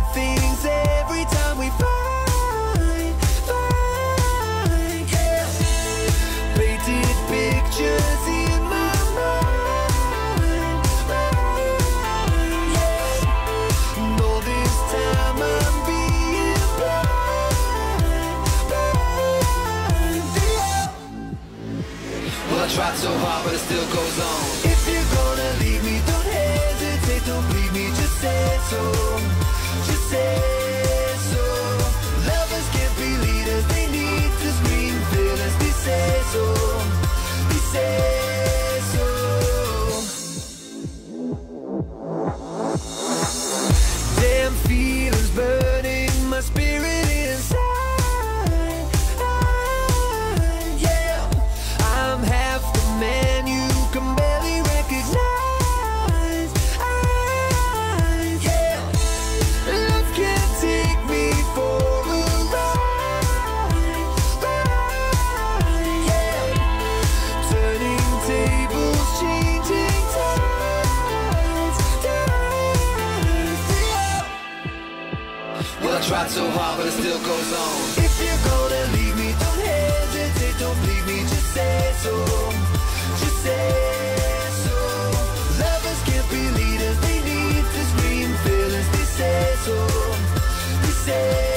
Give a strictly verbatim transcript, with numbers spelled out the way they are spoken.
right things every time we fight, fight, yeah. Painted pictures in my mind, mind, yeah. And all this time I'm being blind, blind, yeah. Well, I tried so hard, but it still goes on. If you're gonna leave me, don't hesitate, don't leave me, just say so, just say so. Lovers can't be leaders, they need to scream villains. They say so, they say so. Damn feelings burning my spirit inside, yeah. I'm half the man you can barely recognize, yeah. Love can take me for a ride, ride, yeah. Turning tables, changing tides, tides, yeah. Well, I tried so hard, but it still goes on. If you're gonna leave me, don't hesitate, don't leave me, just say so, just say so. Lovers can't be leaders, they need to scream villains. They say so, they say